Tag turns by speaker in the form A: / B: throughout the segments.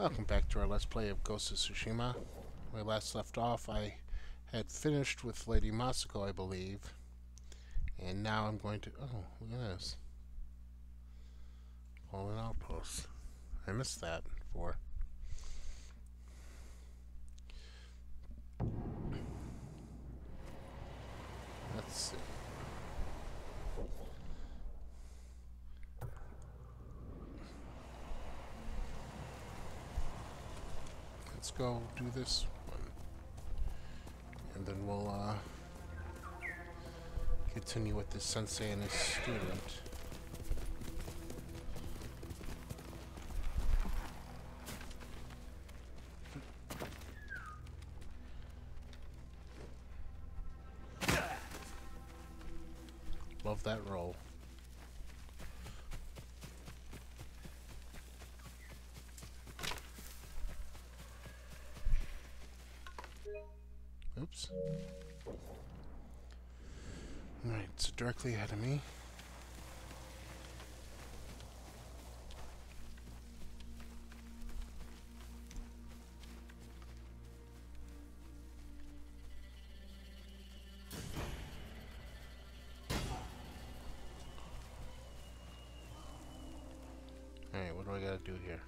A: Welcome back to our Let's Play of Ghost of Tsushima. When we last left off, I had finished with Lady Masako, I believe. And now I'm going to... Oh, look at this. Fallen outpost. I missed that before. Let's see. Let's go do this one. And then we'll continue with this sensei and his student. Love that roll. Oops. Alright, so directly ahead of me. Alright, what do I gotta do here?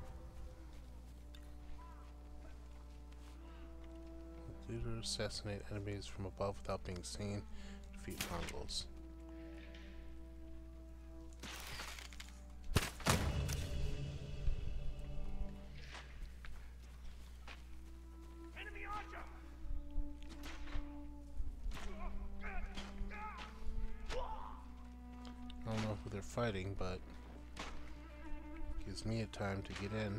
A: To assassinate enemies from above without being seen. Defeat Mongols. I don't know who they're fighting, but gives me a time to get in.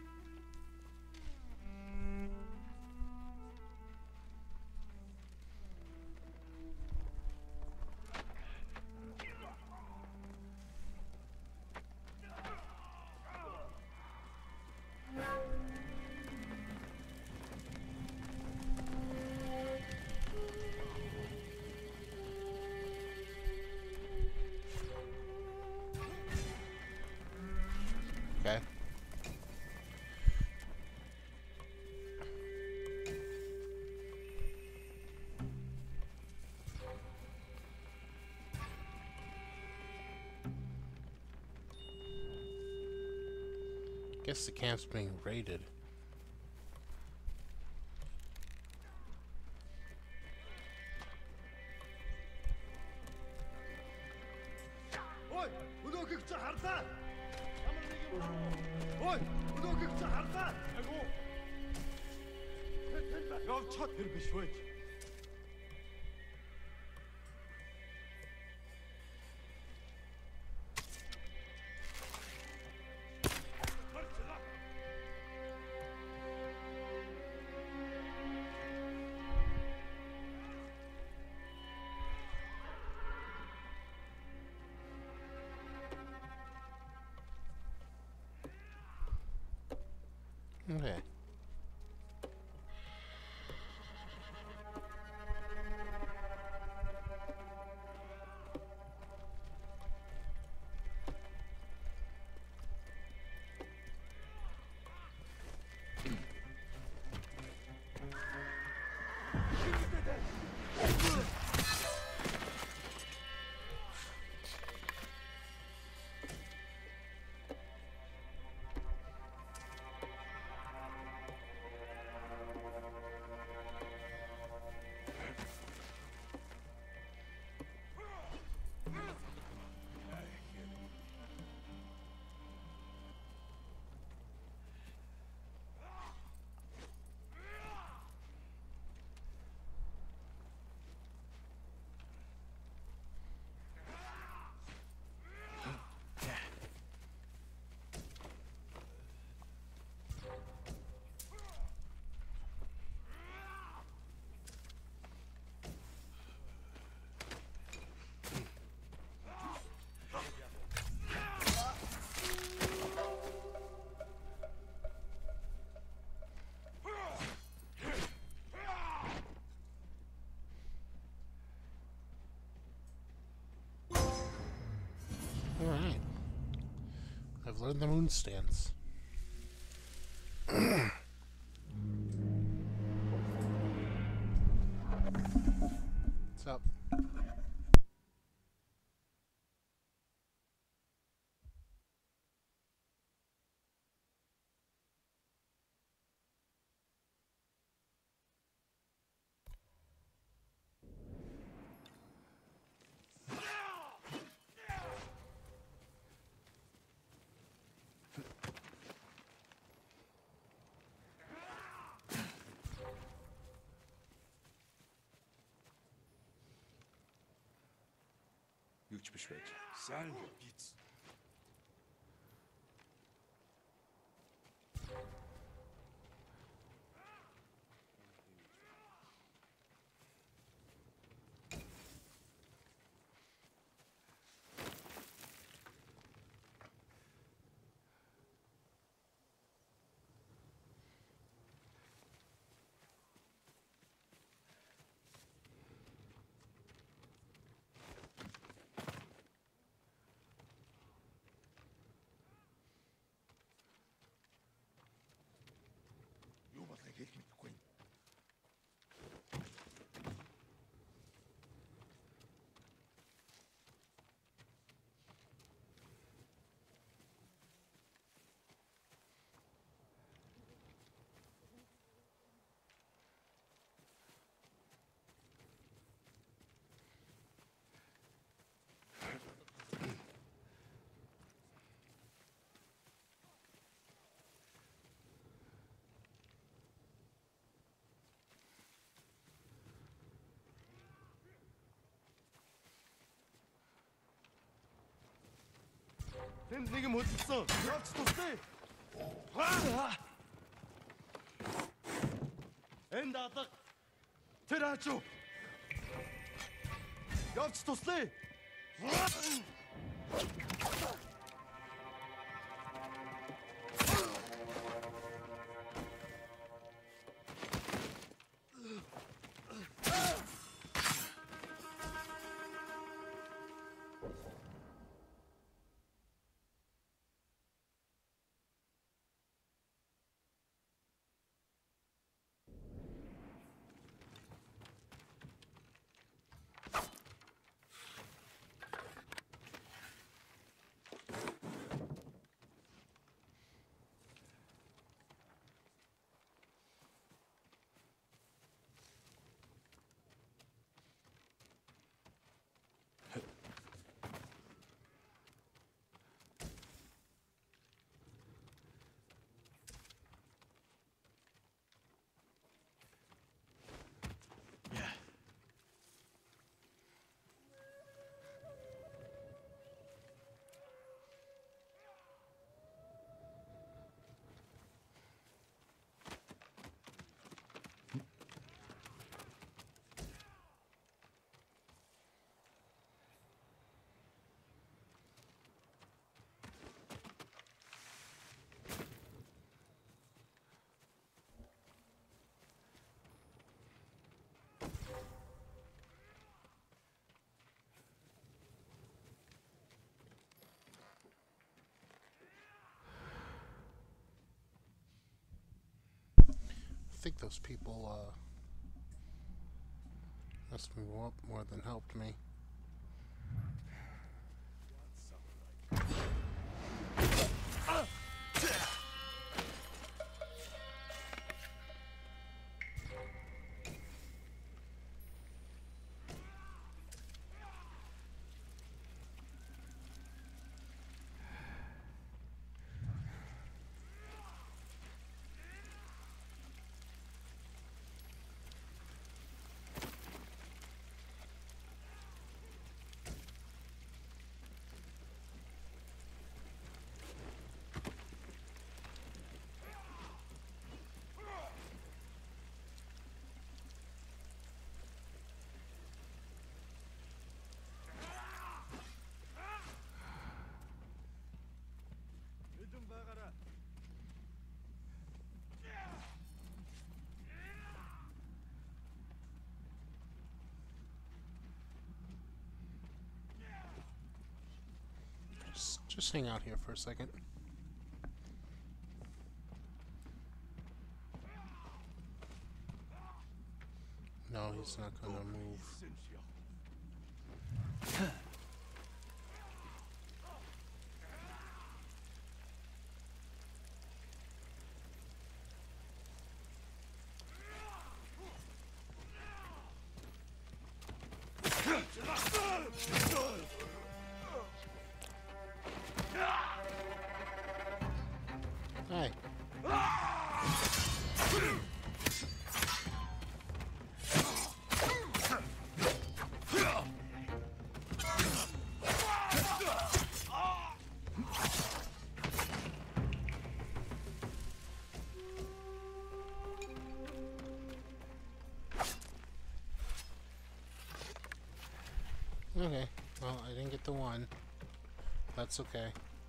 A: Okay. Guess the camp's being raided. Okay. Alright. I've learned the moon stance. What's up?
B: Юу ч биш байж.
C: Сайн биз. Юу болохыг хэлж мэдэхгүй. Тэнд нэг юм хөдөлсөн. Явц тусдээ. Энд алга. Тэр аачуу. Явц тусдээ.
A: I think those people messed me up more than helped me. Just hang out here for a second. He's not gonna move. Hi. Okay, well, I didn't get the one. That's okay.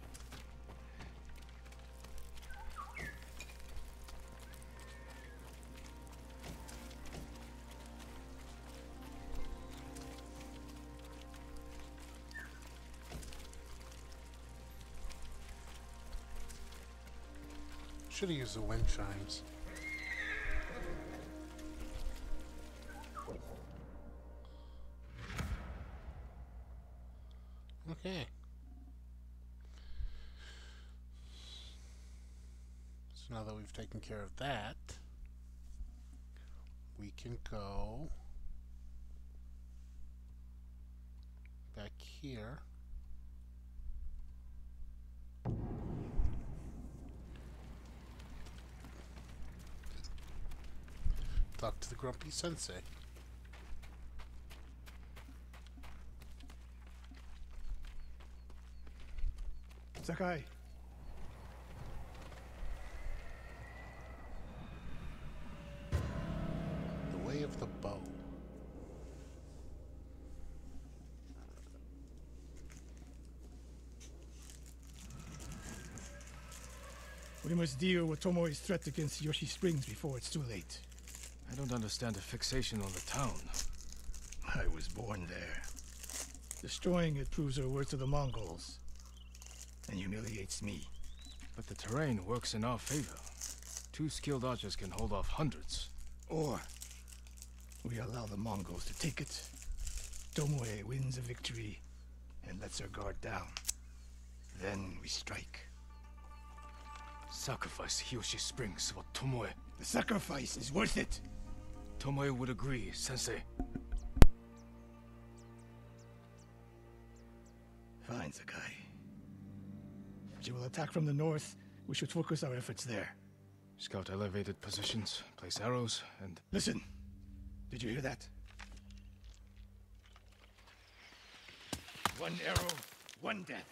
A: Should have used the wind chimes. Okay. So now that we've taken care of that, we can go back here. Talk to the grumpy sensei.
B: Sakai,
A: The way of the bow.
B: we must deal with Tomoe's threat against Yoshi Springs before it's too late.
D: I don't understand the fixation on the town.
B: I was born there. Destroying it proves our worth to the Mongols, and humiliates me.
D: But the terrain works in our favor. 2 skilled archers can hold off hundreds.
B: Or we allow the Mongols to take it. Tomoe wins a victory and lets her guard down. Then we strike.
D: Sacrifice Hiyoshi Springs for Tomoe.
B: The sacrifice is worth it.
D: Tomoe would agree, Sensei.
B: Fine, Sakai. She will attack from the north. We should focus our efforts there.
D: Scout elevated positions, place arrows, and...
B: Listen. Did you hear that? One arrow, one death.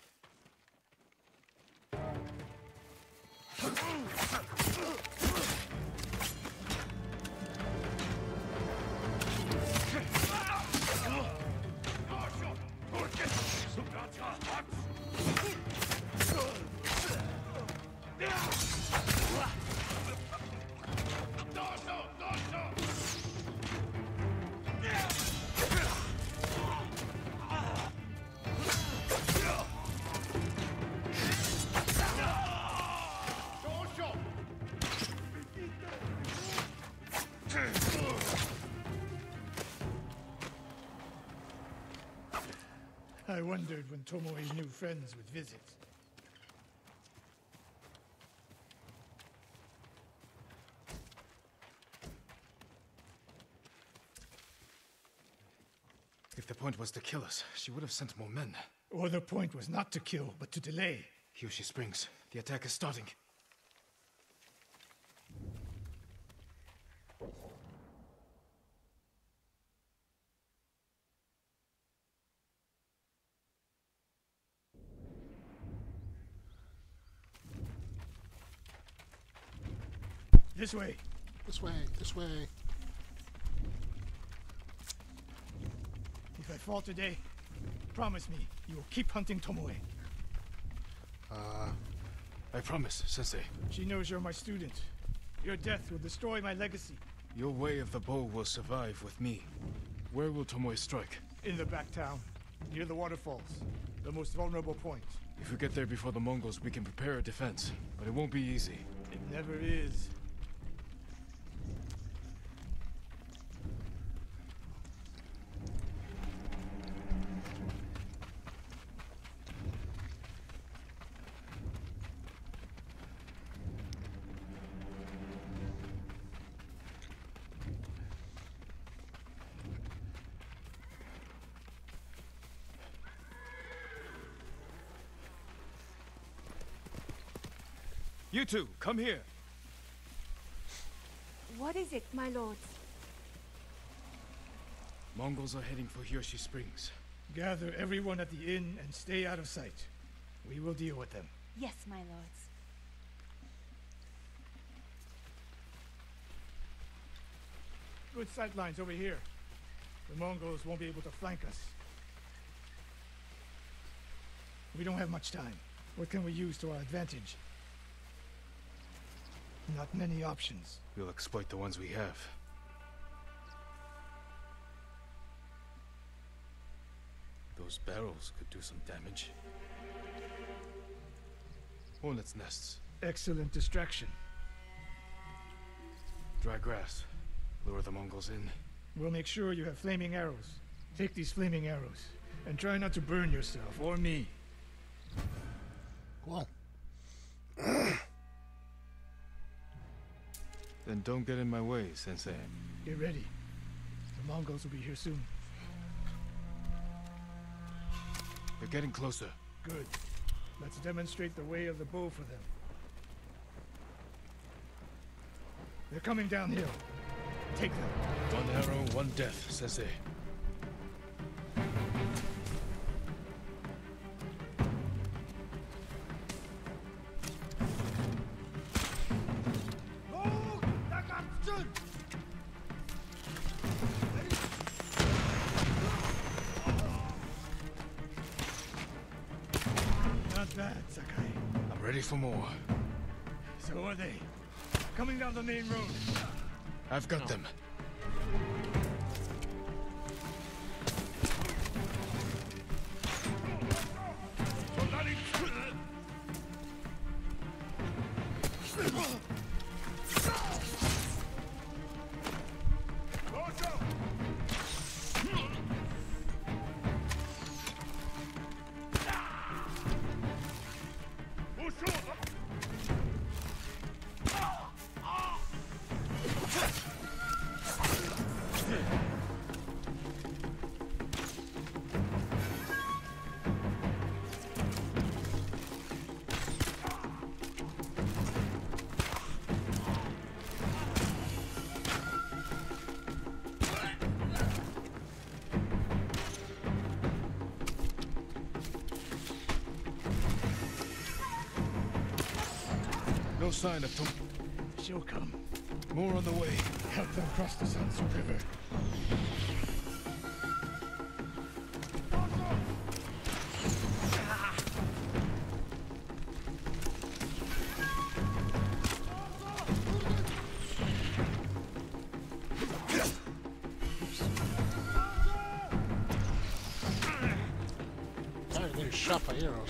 B: I wondered when Tomoe's new friends would visit.
D: If the point was to kill us, she would have sent more men.
B: Or the point was not to kill, but to delay.
D: Hiyoshi Springs, the attack is starting.
B: This way.
A: This way, this way.
B: If I fall today, promise me you will keep hunting Tomoe.
D: I promise, Sensei.
B: She knows you're my student. Your death will destroy my legacy.
D: Your way of the bow will survive with me. Where will Tomoe strike?
B: In the back town, near the waterfalls. The most vulnerable point.
D: If we get there before the Mongols, we can prepare a defense. But it won't be easy.
B: It never is.
D: You two, come here.
E: What is it, my lords?
D: Mongols are heading for Hiyoshi Springs.
B: Gather everyone at the inn and stay out of sight. We will deal with them.
E: Yes, my lords.
B: Good sight lines over here. The Mongols won't be able to flank us. We don't have much time. What can we use to our advantage? Not many options.
D: We'll exploit the ones we have. Those barrels could do some damage. Hornets' nests.
B: Excellent distraction.
D: Dry grass. Lure the Mongols in.
B: We'll make sure you have flaming arrows. Take these flaming arrows, and try not to burn yourself or me.
A: Cool.
D: Then don't get in my way, Sensei.
B: Get ready. The Mongols will be here soon.
D: They're getting closer.
B: Good. Let's demonstrate the way of the bow for them. They're coming downhill. Take them.
D: One arrow, one death, Sensei.
B: Not bad, Sakai.
D: I'm ready for more.
B: So are they. Coming down the main road.
D: I've got them. No sign of Tom.
B: She'll come.
D: More on the way.
B: Help them cross the Sansu River.
A: Sorry, they're shot by arrows.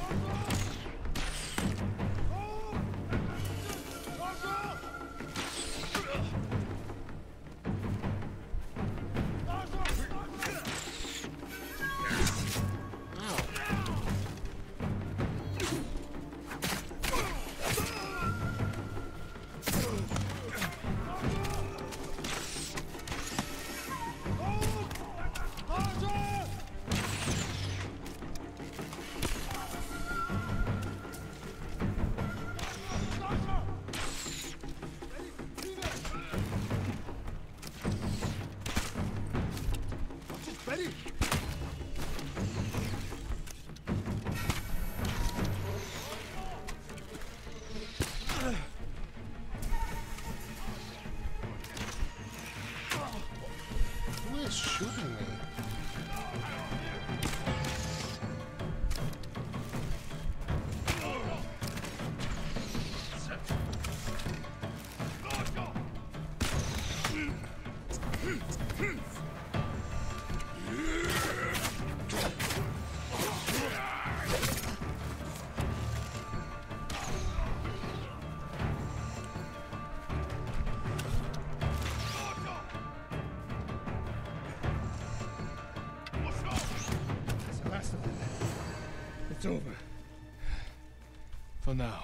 A: Who is shooting me?
B: That's the last of them. It's over.
D: For now.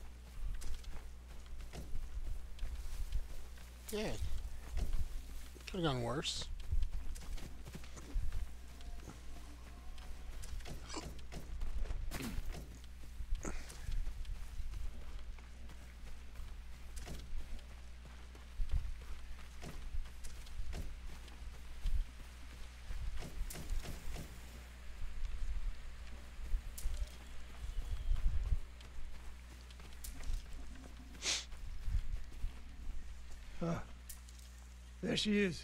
A: Yeah. Could have gone worse.
B: There she is,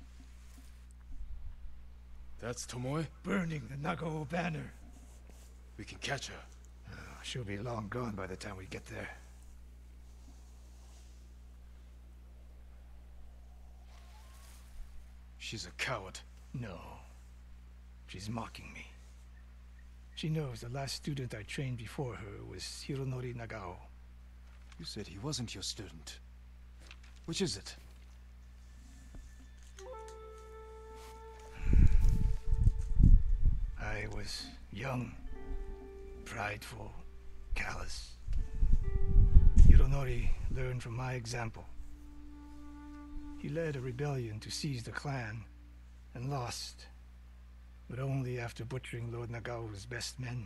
D: That's Tomoe?
B: burning the Nagao banner.
D: We can catch her.
B: She'll be long gone by the time we get there.
D: She's a coward.
B: No. She's mocking me. She knows the last student I trained before her was Hironori Nagao.
D: You said he wasn't your student. Which is it?
B: I was young, prideful, callous. Hironori learned from my example. He led a rebellion to seize the clan, and lost, but only after butchering Lord Nagao's best men.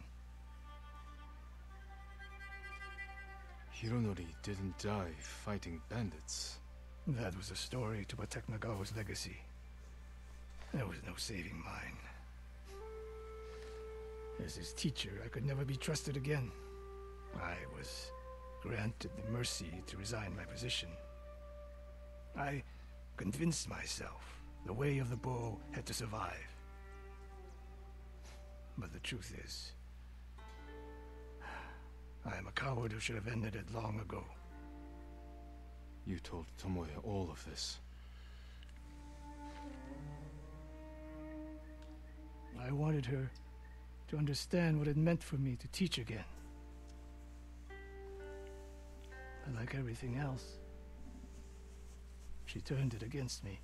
D: Hironori didn't die fighting bandits.
B: That was a story to protect Nagao's legacy. There was no saving mine. As his teacher, I could never be trusted again. I was granted the mercy to resign my position. I convinced myself the way of the bow had to survive. But the truth is, I am a coward who should have ended it long ago.
D: You told Tomoe all of this.
B: I wanted her to understand what it meant for me to teach again. But like everything else, she turned it against me.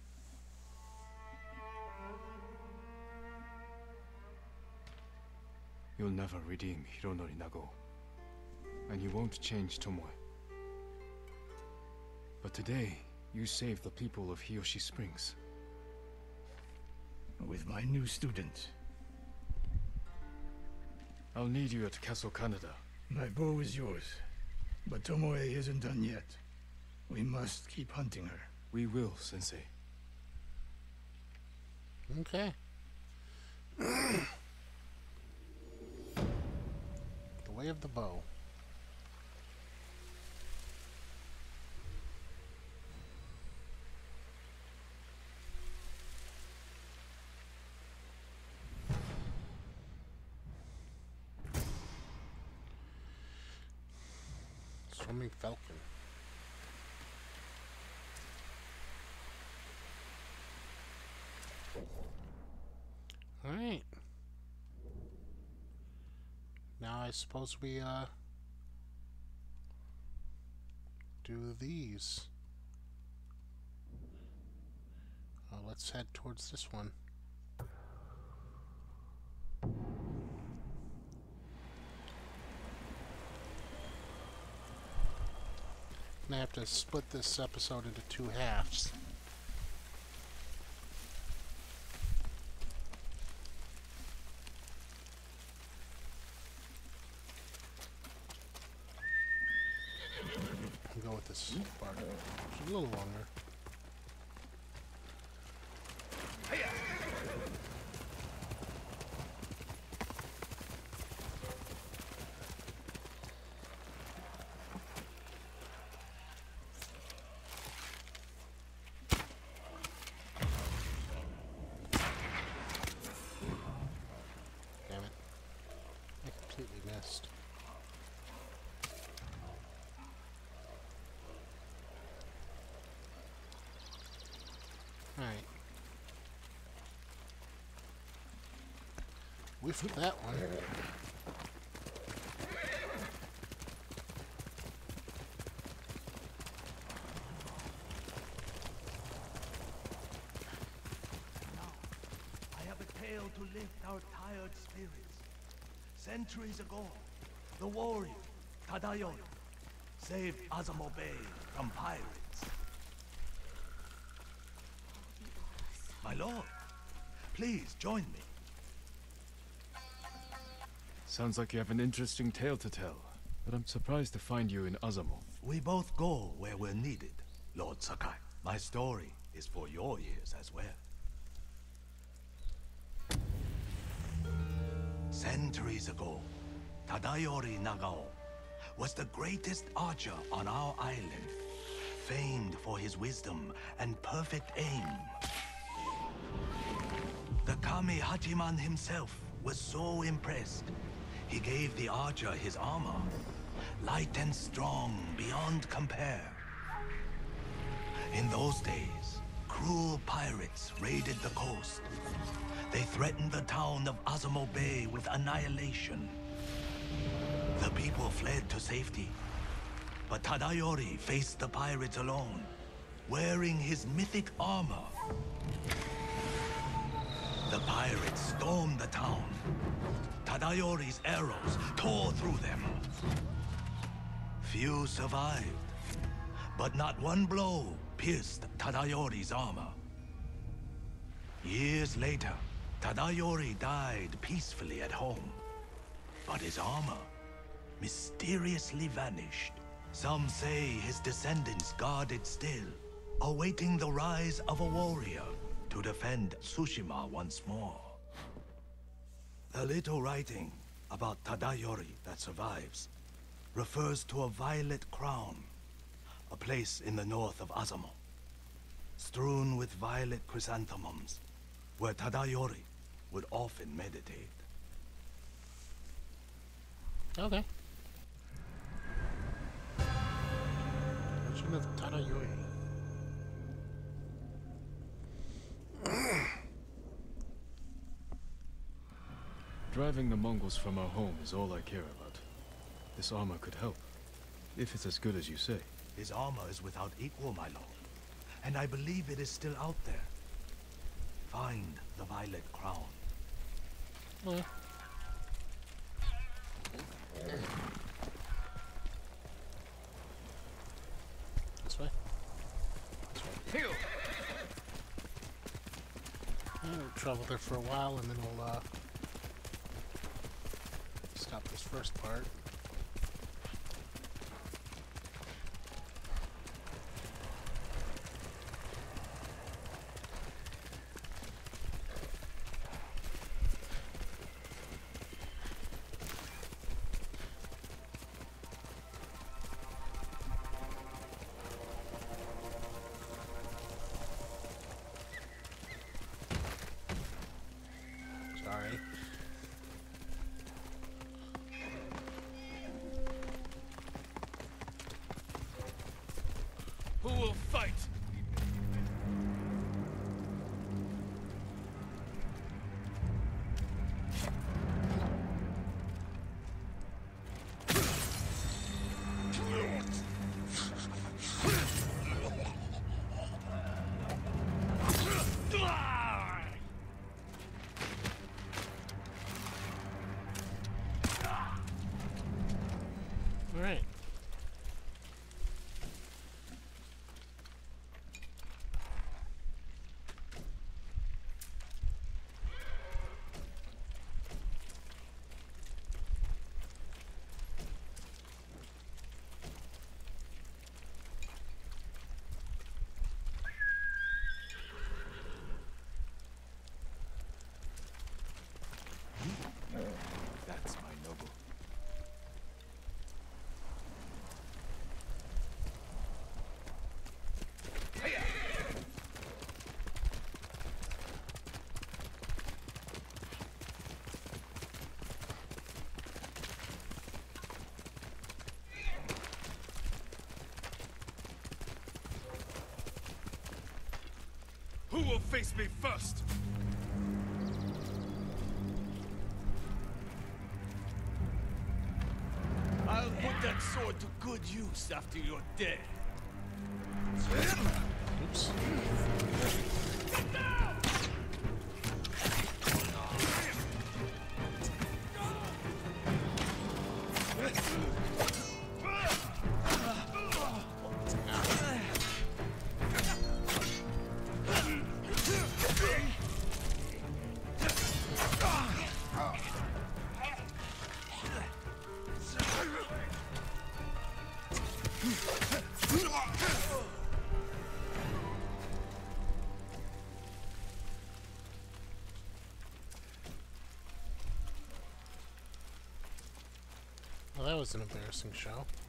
D: You'll never redeem Hironori Nagao. And you won't change Tomoe. But today, you saved the people of Hiyoshi Springs.
B: With my new student.
D: I'll need you at Castle Canada.
B: My bow is yours, but Tomoe isn't done yet. We must keep hunting her.
D: We will, Sensei.
A: Okay. The way of the bow. Swimming falcon. All right. Now I suppose we do these. Let's head towards this one. I have to split this episode into two halves. I'll go with this part. It's a little longer. Alright. Whiffed that one.
C: I have a tale to lift our tired spirits. Centuries ago, the warrior, Tadayori, saved Azamo Bay from pirates. my lord. Please join me.
D: Sounds like you have an interesting tale to tell, but I'm surprised to find you in Azamo.
C: We both go where we're needed, Lord Sakai. My story is for your ears as well. Centuries ago, Tadayori Nagao was the greatest archer on our island, famed for his wisdom and perfect aim. The Kami Hachiman himself was so impressed, he gave the archer his armor, light and strong beyond compare. In those days, cruel pirates raided the coast. They threatened the town of Azamo Bay with annihilation. The people fled to safety, but Tadayori faced the pirates alone, wearing his mythic armor. The pirates stormed the town. Tadayori's arrows tore through them. Few survived, but not one blow pierced Tadayori's armor. Years later, Tadayori died peacefully at home, but his armor mysteriously vanished. Some say his descendants guard it still, awaiting the rise of a warrior to defend Tsushima once more. The little writing about Tadayori that survives refers to a violet crown, a place in the north of Azamo, strewn with violet chrysanthemums, where Tadayori would often meditate.
A: Okay. Legend of Tadayori.
D: Driving the Mongols from our home is all I care about. This armor could help, if it's as good as you say.
C: His armor is without equal, my lord, and I believe it is still out there. Find the violet crown.
A: Okay. This way. This way. We'll travel there for a while, and then we'll stop this first part. Sorry.
D: Who will fight?
A: All right.
D: That's my noble. Who will face me first?
F: I'll put that sword to good use after you're dead.
A: Oops. Well, that was an embarrassing show.